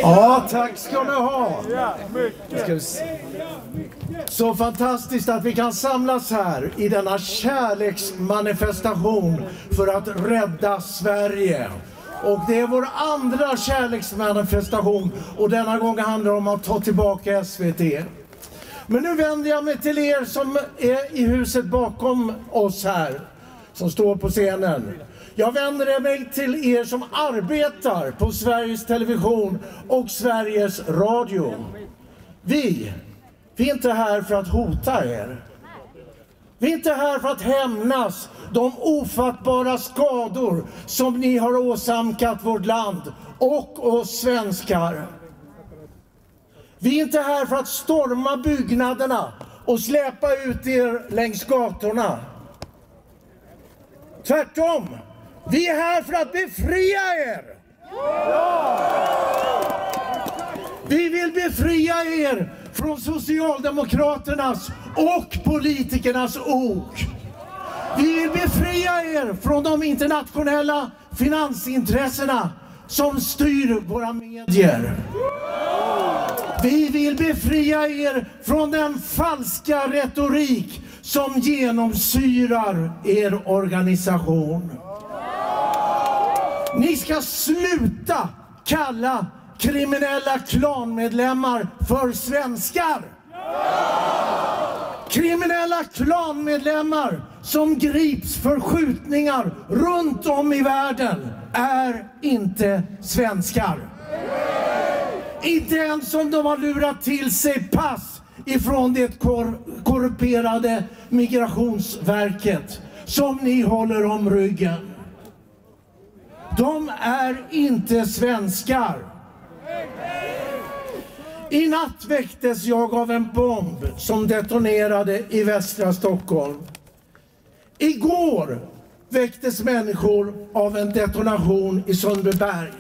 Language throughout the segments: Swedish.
Ja, tack ska ni ha. Så fantastiskt att vi kan samlas här i denna kärleksmanifestation för att rädda Sverige. Och det är vår andra kärleksmanifestation och denna gång handlar det om att ta tillbaka SVT. Men nu vänder jag mig till er som är i huset bakom oss här, som står på scenen. Jag vänder mig till er som arbetar på Sveriges Television och Sveriges Radio. Vi är inte här för att hota er. Vi är inte här för att hämnas de ofattbara skador som ni har åsamkat vårt land och oss svenskar. Vi är inte här för att storma byggnaderna och släpa ut er längs gatorna. Tvärtom, vi är här för att befria er. Vi vill befria er från Socialdemokraternas och politikernas ok. Vi vill befria er från de internationella finansintressena som styr våra medier. Vi vill befria er från den falska retorik som genomsyrar er organisation. Ni ska sluta kalla kriminella klanmedlemmar för svenskar. Kriminella klanmedlemmar som grips för skjutningar runt om i världen är inte svenskar. Inte ens om de har lurat till sig pass ifrån det korrumperade Migrationsverket som ni håller om ryggen. De är inte svenskar. I natt väcktes jag av en bomb som detonerade i västra Stockholm. Igår väcktes människor av en detonation i Sundbyberg.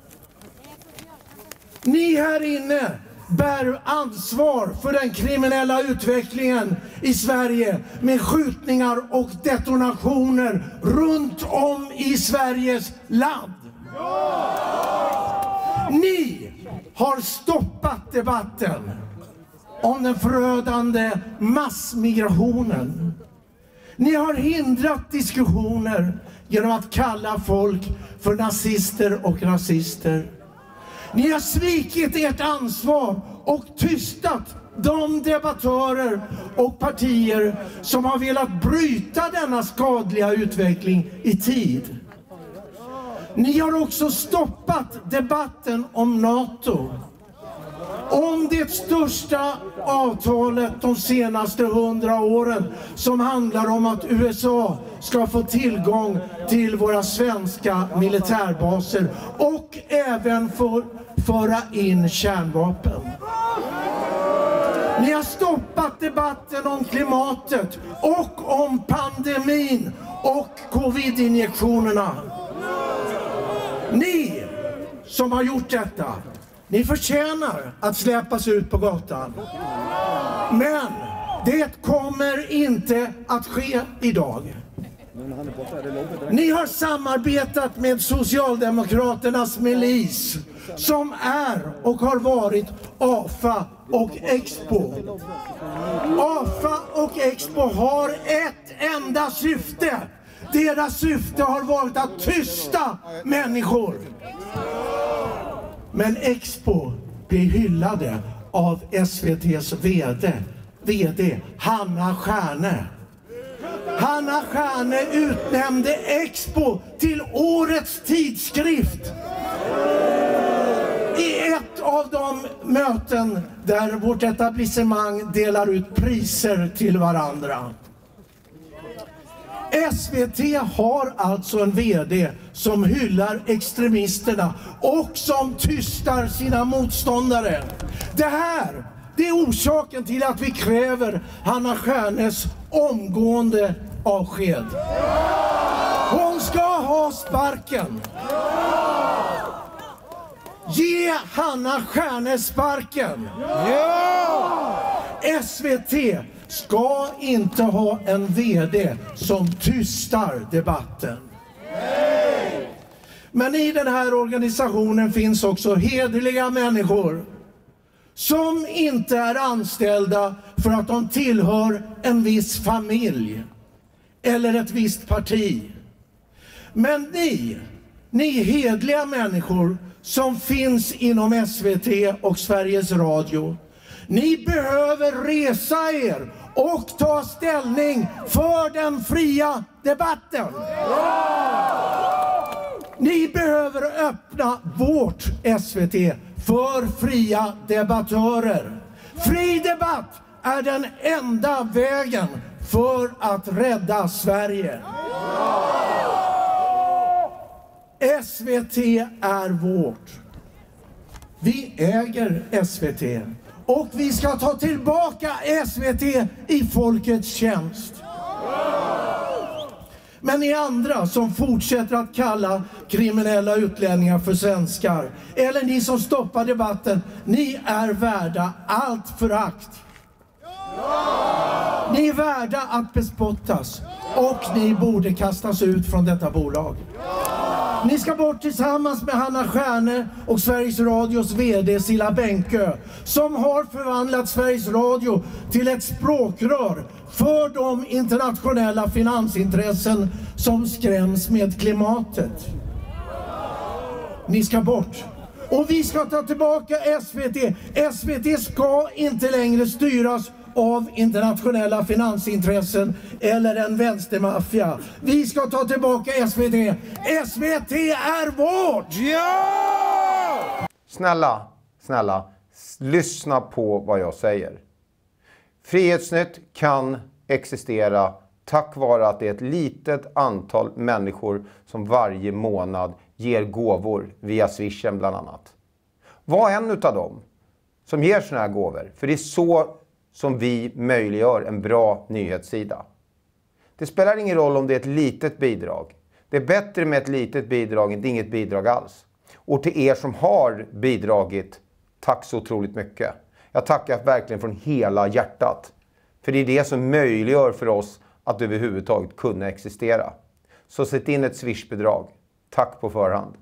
Ni här inne bär ansvar för den kriminella utvecklingen i Sverige med skjutningar och detonationer runt om i Sveriges land. Ni har stoppat debatten om den förödande massmigrationen. Ni har hindrat diskussioner genom att kalla folk för nazister och rasister. Ni har svikit ert ansvar och tystat de debattörer och partier som har velat bryta denna skadliga utveckling i tid. Ni har också stoppat debatten om NATO. Om det största avtalet de senaste 100 åren som handlar om att USA ska få tillgång till våra svenska militärbaser och även få föra in kärnvapen. Ni har stoppat debatten om klimatet och om pandemin och covid-injektionerna. Ni som har gjort detta, ni förtjänar att släppas ut på gatan. Men det kommer inte att ske idag. Ni har samarbetat med Socialdemokraternas milis som är och har varit AFA och Expo. AFA och Expo har ett enda syfte. Deras syfte har varit att tysta människor. Men Expo blir hyllade av SVT:s VD Hanna Stjärne. Hanna Stjärne utnämnde Expo till årets tidskrift i ett av de möten där vårt etablissemang delar ut priser till varandra. SVT har alltså en VD som hyllar extremisterna och som tystar sina motståndare. Det här, det är orsaken till att vi kräver Hanna Stjärnes omgående avsked. Hon ska ha sparken. Ge Hanna Stjärne sparken. SVT ska inte ha en VD som tystar debatten. Men i den här organisationen finns också hederliga människor som inte är anställda för att de tillhör en viss familj eller ett visst parti. Men ni hederliga människor som finns inom SVT och Sveriges Radio, ni behöver resa er och ta ställning för den fria debatten. Ni behöver öppna vårt SVT för fria debattörer. Fri debatt är den enda vägen för att rädda Sverige. SVT är vårt. Vi äger SVT. Och vi ska ta tillbaka SVT i folkets tjänst. Men ni andra som fortsätter att kalla kriminella utlänningar för svenskar, eller ni som stoppar debatten, ni är värda allt förakt. Ni är värda att bespottas och ni borde kastas ut från detta bolag. Ni ska bort tillsammans med Hanna Stjärne och Sveriges Radios vd Silla Bänkö, som har förvandlat Sveriges Radio till ett språkrör för de internationella finansintressen som skräms med klimatet. Ni ska bort. Och vi ska ta tillbaka SVT. SVT ska inte längre styras av internationella finansintressen eller en vänstermaffia. Vi ska ta tillbaka SVT. SVT är vårt! Ja! Snälla, lyssna på vad jag säger. Frihetsnytt kan existera tack vare att det är ett litet antal människor som varje månad ger gåvor via Swishen bland annat. Var en utav dem som ger såna här gåvor, för det är så som vi möjliggör en bra nyhetssida. Det spelar ingen roll om det är ett litet bidrag. Det är bättre med ett litet bidrag än inget bidrag alls. Och till er som har bidragit, tack så otroligt mycket. Jag tackar verkligen från hela hjärtat. För det är det som möjliggör för oss att överhuvudtaget kunna existera. Så sätt in ett Swish-bidrag. Tack på förhand.